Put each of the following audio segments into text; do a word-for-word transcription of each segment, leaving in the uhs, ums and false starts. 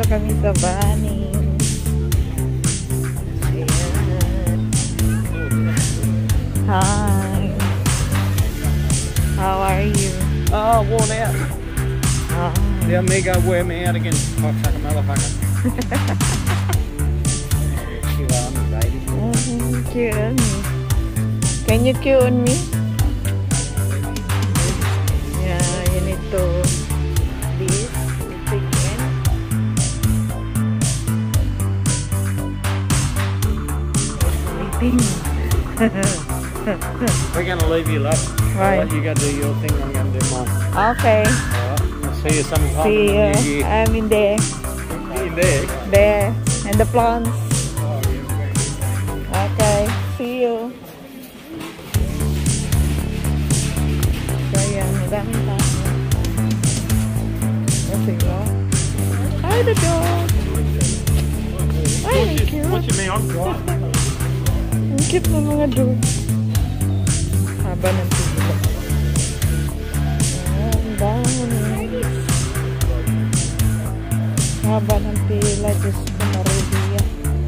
kami sa bunnings. Ayan. Hi. How are you? Oh, worn out. Oh. The Amiga wear me out again. Fuck, like a motherfucker. Cute on me, baby. Mm-hmm. Cute on me. Can you cute on me? Yeah, you need to this chicken. Sleeping. We're gonna leave you, love. Right. Alright, you go do your thing, I'm gonna do mine. Okay. Alright, I'll see you sometime See in you. the new year. I'm in there. In there? There. And the plants. Oh, yeah, Okay. See you. So, yan. Madaming tao. Kasi ko. Hi, the dog. Ay, ang cute. what you mean? I'm driving. Ang cute ng mga dog. Haba ng pila. Ang dami. Haba ng pila. Diyos ko, Maria.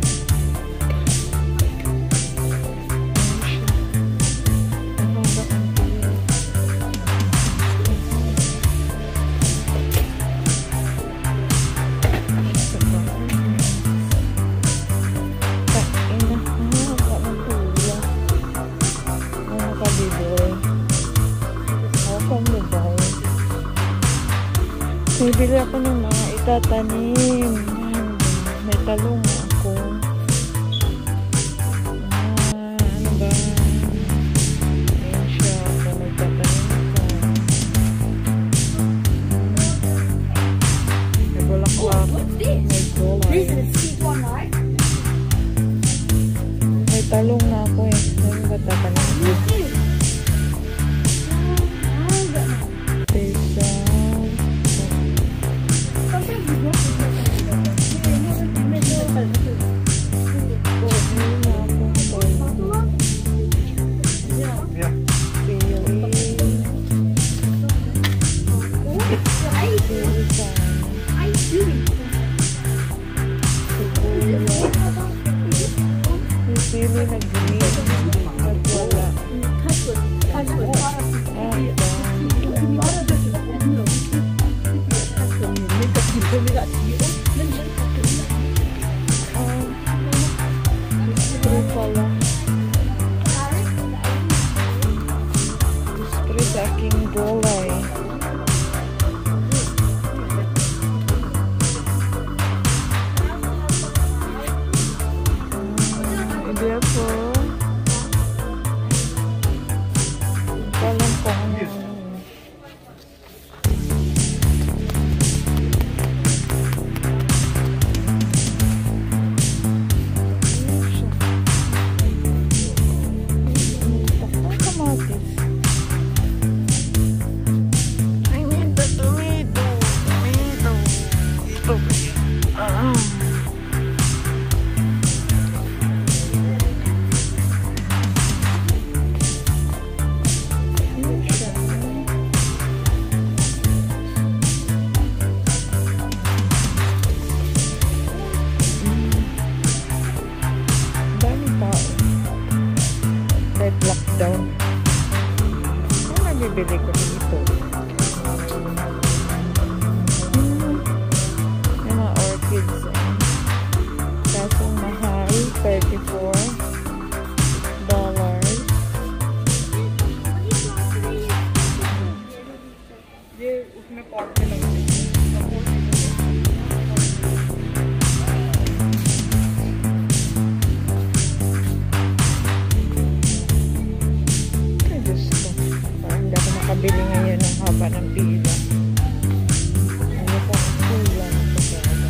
Bibili ako ng mga itatanim. May talong ako. Ah, ano ba? Ayan siya. Ako nagtatanim ko. May bulaklak. May gulay. May talong na ako eh. Ano ba tatanim ko? Sili na green at wala. Spray pala. Spray sa aking gulay. Hindi ako. Alam ko ano. I need the tomato. Tomato. Ito. Ah. Lockdown. Ano nabibili ko dito? Hmm. Yung mga orchids. Kaso mahal. thirty-four dollars. Nakabili ngayon ng haba ng pila. Ano pa ang kulang sa kaya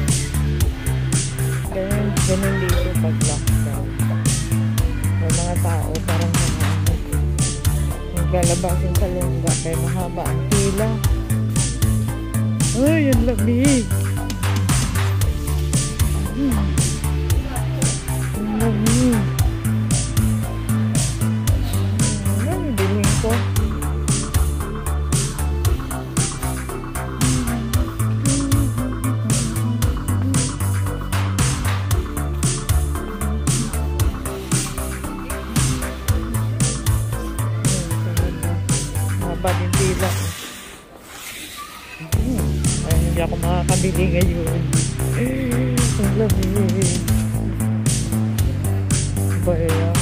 ganun, ganun dito pag lockdown. May mga tao parang mga naglalabasin sa lungga kaya mahaba ang pila. Ay, ang lamig! Hmm. Ang lamig! Ano bilhin ko? makakabili ngayon. Ang lamig. Bayan.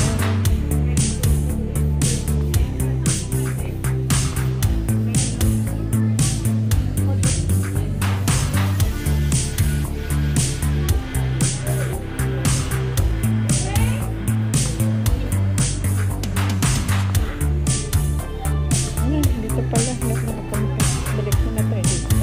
Dito pala, nakapunta. Balik ko na tayo dito.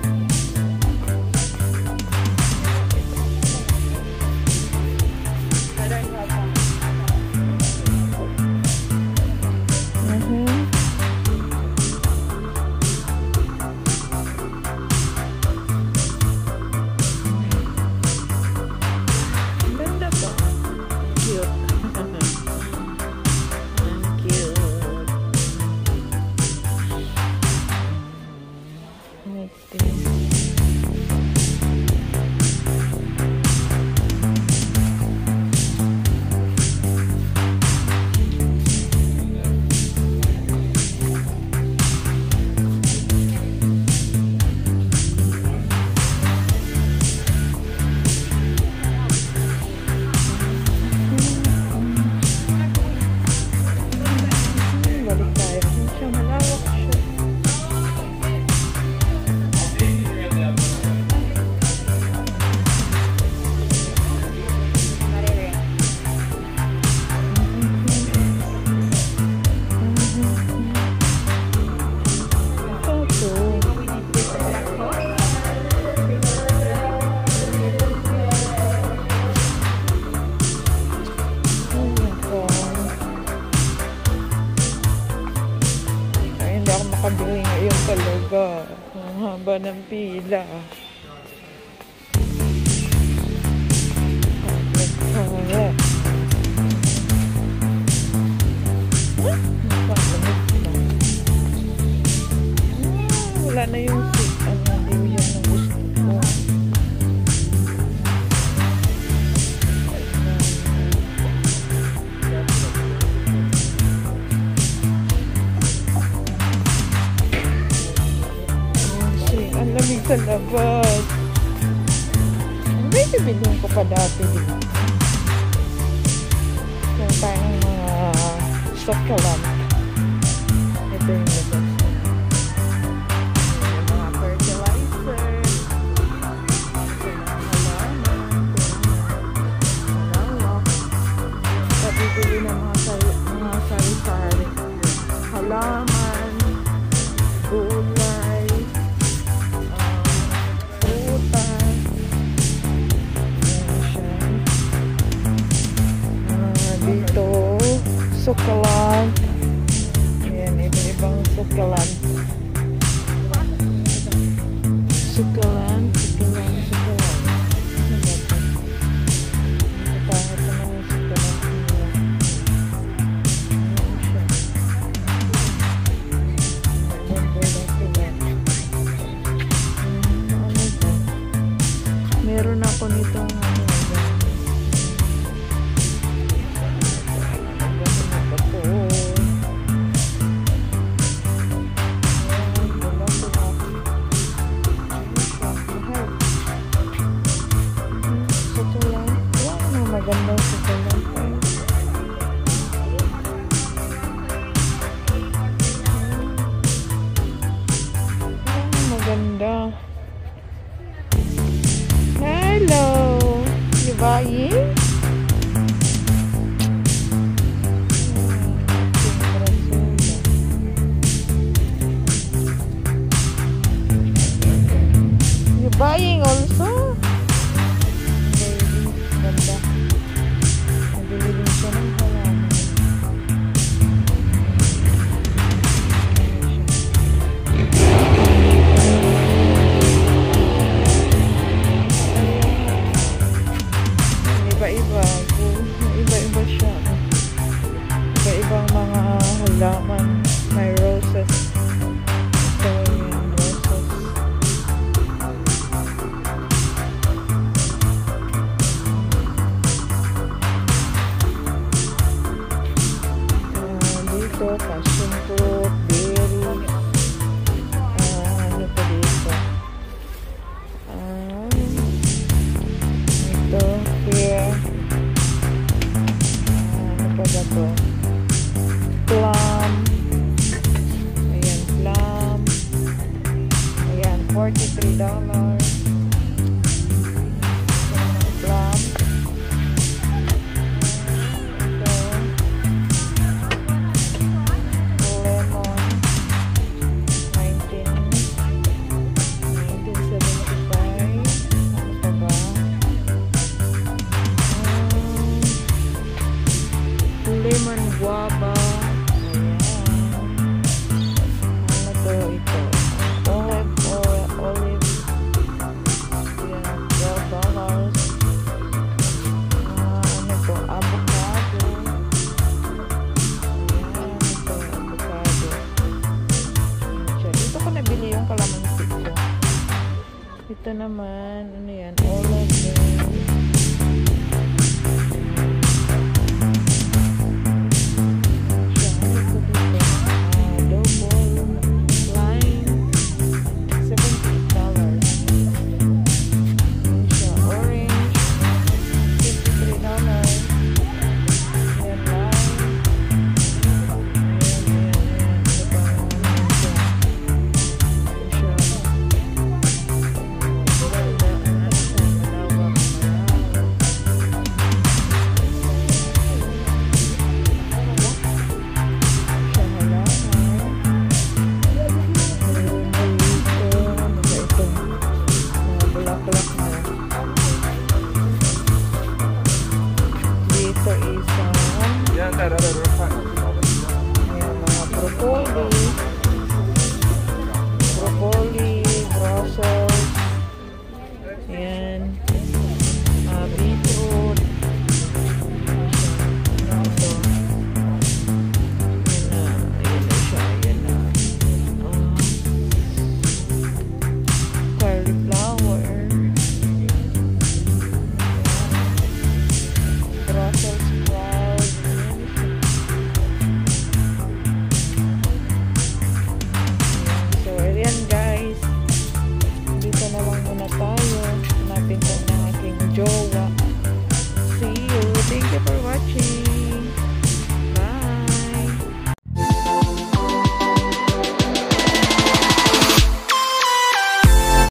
Makabili ngayon talaga. Ang haba ng pila. Kaya. Wala na yung seat. Ano, hindi yun ang gusto ko. Lamig sa labas. May bibilhin ko pa dati dito. Kaya tayong mga succulent. Ito yung labas. Yung mga fertilizer. Ito yung halaman. Malawak. Pabibili ng mga sari-sari. Halaman. Gulay. Succulent. Ayan, iba-ibang succulent. Succulent, succulent, succulent. Ano ba ito? Ito pa, ito na yung succulent nila. Ayan siya. Maganda lang sila. Ano ito? Meron ako nitong ano. Magandang succulent. Maganda. Hello. You buying? You buying also? Ganda. Nabilirin siya ng halaman. Iba-iba. Iba-iba siya. Iba-ibang mga halaman. May roses. Ito yung roses. Passion fruit, berries, uh, ano pa dito, uh, three dollars. Plum. Ito. Lemon. nineteen seventy-five. Ano pa ba? Um, lemon guava. Ito naman, ano yan, olive.